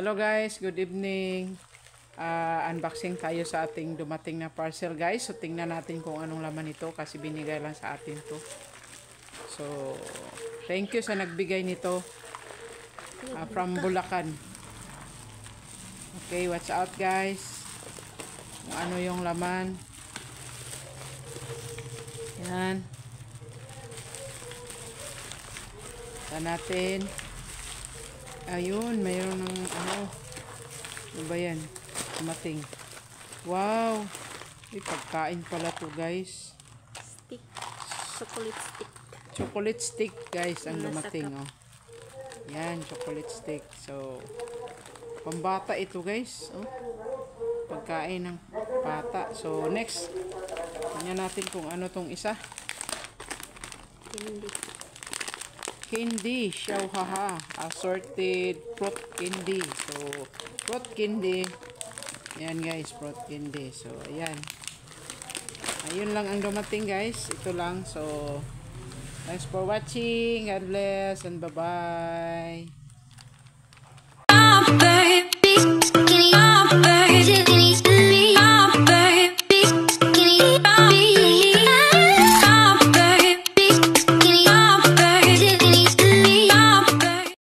Hello guys, good evening. Unboxing tayo sa ating dumating na parcel guys. So tingnan natin kung anong laman ito kasi binigay lang sa atin to. So thank you sa nagbigay nito from Bulacan. Okay, watch out guys. Kung ano yung laman. Yan. Ito natin. Ayun, mayroon ng ano ba yan? Dumating. Wow! May pagkain pala to guys. Stick. Chocolate stick. Chocolate stick guys ang dumating. Oh. Yan, chocolate stick. So, pambata ito guys. Oh. Pagkain ng bata. So, next. Tingnan natin kung ano tong isa. Candy, haha, assorted fruit candy. So, fruit candy. Ayan guys, fruit candy. So, ayan. Ayun lang ang dumating guys. Ito lang. So, thanks for watching. God bless and bye-bye.